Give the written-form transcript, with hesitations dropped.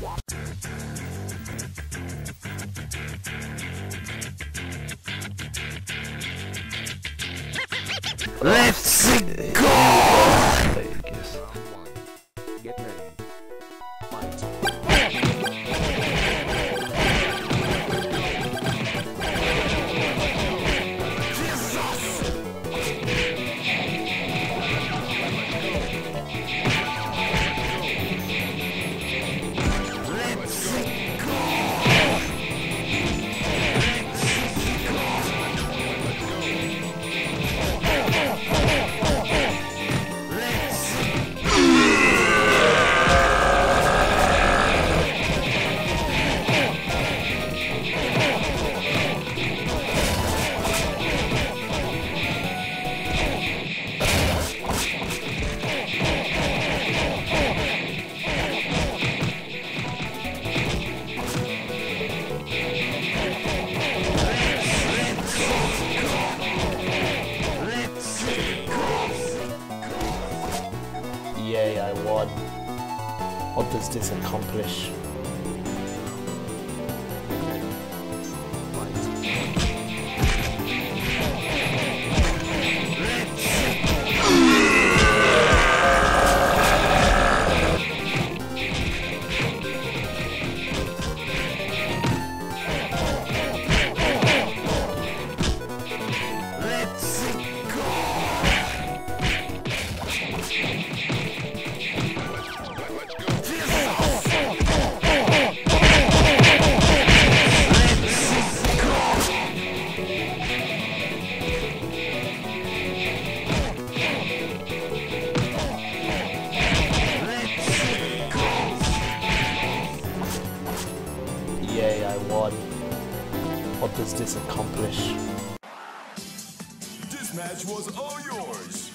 Let's go! Get ready. Fight. Yay, I won. What does this accomplish? Yay, I won. What does this accomplish? This match was all yours.